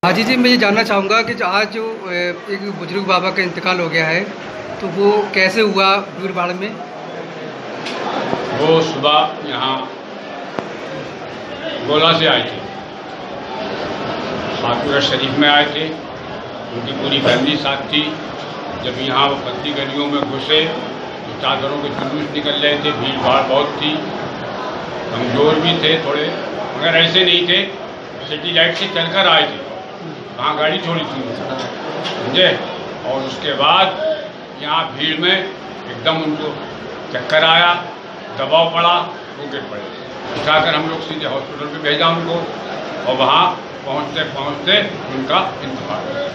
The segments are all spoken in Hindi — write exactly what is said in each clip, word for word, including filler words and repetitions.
हाजी जी, मैं ये जानना चाहूँगा कि जो आज जो एक बुजुर्ग बाबा का इंतकाल हो गया है, तो वो कैसे हुआ भीड़ भाड़ में? वो सुबह यहाँ गोला से आए थे, खातूरा शरीफ में आए थे, उनकी पूरी फैमिली साथ थी। जब यहाँ वो बंदी गलियों में घुसे तो चादरों के जुलूस निकल रहे थे, भीड़ भाड़ बहुत थी, कमज़ोर भी थे थोड़े, मगर ऐसे नहीं थे, सिटी लाइट से चलकर आए थे, वहाँ गाड़ी छोड़ी थी समझे। और उसके बाद यहाँ भीड़ में एकदम उनको चक्कर आया, दबाव पड़ा, वो गिर पड़े। उठाकर हम लोग सीधे हॉस्पिटल में भेजा उनको, और वहाँ पहुँचते पहुँचते उनका इंतकाल हो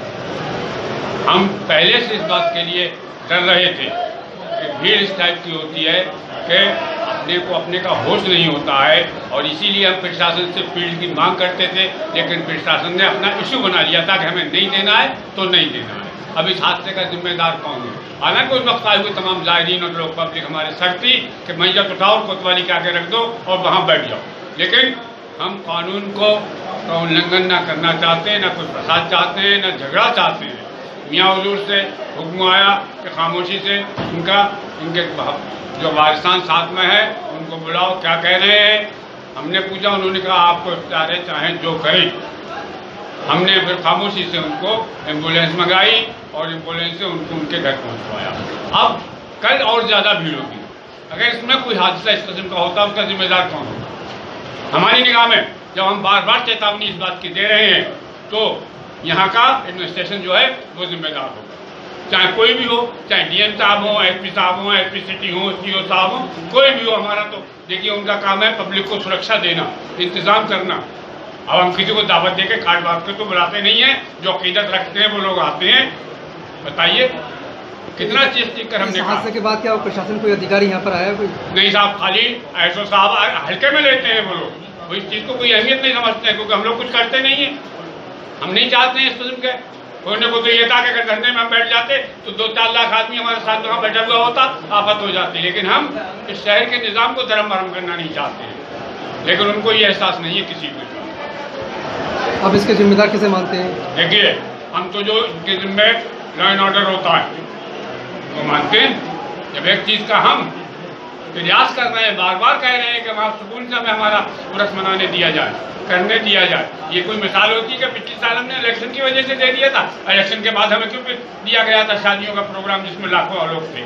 गया। हम पहले से इस बात के लिए डर रहे थे कि भीड़ इस टाइप की होती है कि अपने को अपने का होश नहीं होता है, और इसीलिए हम प्रशासन से फील्ड की मांग करते थे, लेकिन प्रशासन ने अपना इशू बना लिया था कि हमें नहीं देना है तो नहीं देना है। अब इस हादसे का जिम्मेदार कौन है? हालांकि उस वक्त आए हुए तमाम जायरीन और लोग पब्लिक हमारे सर थी कि मैयत उठाओ, कोतवाली के आगे रख दो और वहाँ बैठ जाओ, लेकिन हम कानून को का उल्लंघन न करना चाहते हैं, न कुछ फसाद चाहते हैं, न झगड़ा चाहते हैं। मियाँ हुजूर से हुक्म आया कि खामोशी से उनका इनके जो वारिसान साथ में है उनको बुलाओ, क्या कह रहे हैं। हमने पूछा, उन्होंने कहा आपको इख्तियार है, चाहें जो करें। हमने फिर खामोशी से उनको एम्बुलेंस मंगाई और एम्बुलेंस से उनको उनके घर पहुंचवाया। अब कल और ज़्यादा भीड़ होगी, अगर इसमें कोई हादसा इस किस्म का होता उसका जिम्मेदार कौन होगा? हमारी निगाह में जब हम बार बार चेतावनी इस बात की दे रहे हैं तो यहाँ का एडमिनिस्ट्रेशन जो है वो जिम्मेदार होगा, चाहे कोई भी हो, चाहे डीएम साहब हो, एसपी साहब हो, एसपी सिटी हो, सीओ साहब हो, कोई भी हो। हमारा तो देखिए उनका काम है पब्लिक को सुरक्षा देना, इंतजाम करना। अब हम किसी को दावत दे के खाट बात के तो बुलाते नहीं है, जो अकीदत रखते हैं वो लोग आते हैं। बताइए कितना चीज सीख कर हमने हादसे के बाद क्या प्रशासन कोई अधिकारी यहाँ पर आया? कोई नहीं साहब, खाली एसओ साहब हल्के में लेते हैं वो लोग, वो इस चीज को कोई अहमियत नहीं समझते हैं, क्योंकि हम लोग कुछ करते नहीं है। हम नहीं चाहते हैं इस किस्म के। कोई को तो ये था कि अगर धरने में हम बैठ जाते तो दो चार लाख आदमी हमारे साथ वहाँ बैठा हुआ होता, आफत हो जाती। लेकिन हम इस शहर के निज़ाम को धर्म भरम करना नहीं चाहते हैं, लेकिन उनको ये एहसास नहीं है किसी को। अब इसके जिम्मेदार किसे मानते हैं? देखिए, हम तो जो इनके जिम्मे लॉ एंड ऑर्डर होता है वो मानते हैं। जब एक चीज़ का हम प्रयास कर रहे हैं, बार बार कह रहे हैं कि वहाँ सुकून से हमें हमारा उर्स मनाने दिया जाए, करने दिया जाए। ये कोई मिसाल होती है कि पिछले साल हमने इलेक्शन की वजह से दे दिया था, इलेक्शन के बाद हमें क्यों दिया गया था शादियों का प्रोग्राम जिसमें लाखों लोग थे?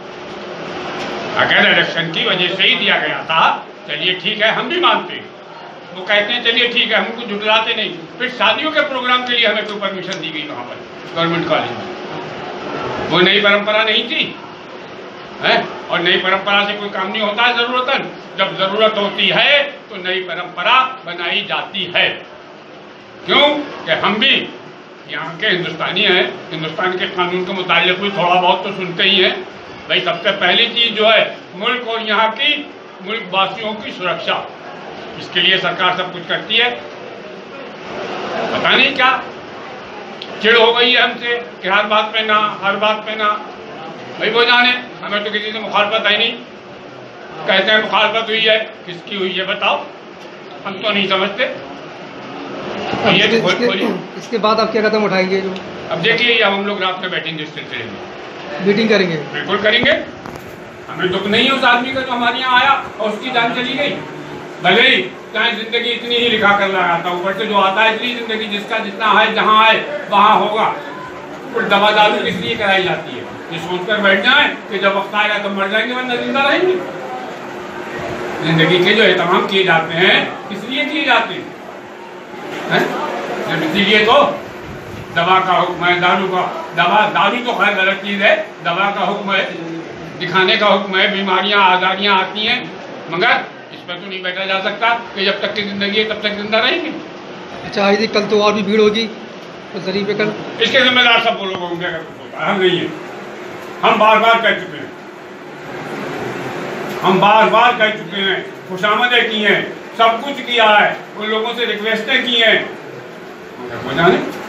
अगर इलेक्शन की वजह से ही दिया गया था, चलिए ठीक है, हम भी मानते हैं। वो कहते हैं चलिए ठीक है, हम उनको झुठलाते नहीं। फिर शादियों के प्रोग्राम के लिए हमें क्यों परमिशन दी गई वहाँ पर गवर्नमेंट कॉलेज में? वो नई परंपरा नहीं थी है? और नई परंपरा से कोई काम नहीं होता है जरूरतन। जब जरूरत होती है तो नई परंपरा बनाई जाती है। क्यों कि हम भी यहाँ के हिंदुस्तानी हैं, हिंदुस्तान के कानून के मुताबिक भी थोड़ा बहुत तो सुनते ही हैं। भाई सबसे पहली चीज जो है मुल्क और यहाँ की मुल्क वासियों की सुरक्षा, इसके लिए सरकार सब कुछ करती है। पता नहीं क्या चिड़ हो गई है हमसे कि हर बात पे ना, हर बात पे ना। भाई वो जाने, हमें तो किसी से मुखालफत है नहीं। कहते हैं मुखालफत हुई है, किसकी हुई है बताओ, हम तो नहीं समझते। तो ये तो इसके, इसके बाद आप क्या कदम उठाएंगे? जो अब देखिए, अब हम लोग रात में बैठेंगे, इस सिलसिले में मीटिंग करेंगे। बिल्कुल करेंगे। हमें दुख नहीं है उस आदमी का जो हमारे यहाँ आया और उसकी जान चली गई। भले ही चाहे जिंदगी इतनी ही लिखा कर लगाता, ऊपर से जो आता है इतनी जिंदगी, जिसका जितना है जहाँ आए वहाँ होगा। कुछ दवा दारू किस लिए कराई जाती है? ये सोचकर बैठ जाए कि जब वक्त आएगा तो मर जाएंगे, वरना जिंदा रहेंगे। जिंदगी के जो एहतमाम किए जाते हैं किस लिए किए जाते हैं? जब इसीलिए तो दवा का हुक्म है, दारू का दवा दारू तो खैर गलत चीज है, दवा का हुक्म है, दिखाने का हुक्म है। बीमारियां आजारियां आती हैं, मगर इस पर तो नहीं बैठा जा सकता कि जब तक की जिंदगी है तब तक जिंदा रहेंगे। अच्छा आइए, कल तो और भी भीड़ होगी तो जरिए पे कल इसके जिम्मेदार सब वो लोग होंगे अगर कुछ होता है, हम नहीं है। हम बार बार कह चुके हैं, हम बार बार कह चुके हैं, खुशामदें की हैं, सब कुछ किया है, उन लोगों से रिक्वेस्टें की हैं, वो जाने